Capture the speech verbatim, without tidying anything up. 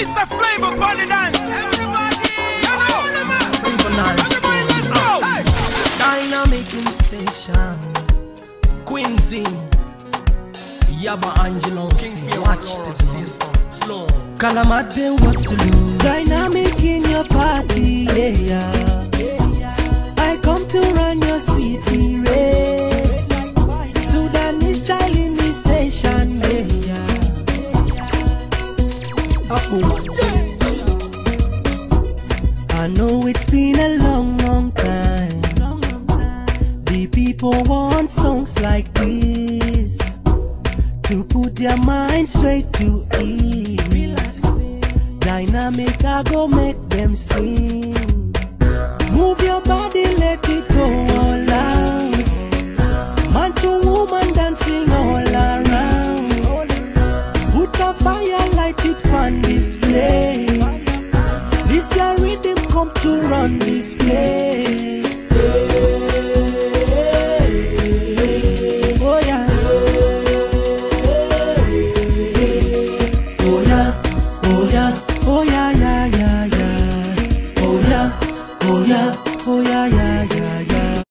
Mister Flavor upon the dance. Everybody, everybody, let's go. Hey. Dynamic sensation. Quincy, Yaba Angelo, watch this slow. Calamate was slow. Dynamic in your party, yeah. I come to run your city, red. Sudanese child initiation, yeah. I know it's been a long, long time. The people want songs like this to put their mind straight to ease. Dynamic, I go make them sing. Move your body, let it go all out. Man to woman dancing all around. Put a fire, light it on display. This your rhythm come to run this place. Oh yeah. Oh yeah. Oh yeah. Oh yeah, yeah, yeah, yeah. Oh yeah. Oh yeah. Oh yeah, yeah, yeah.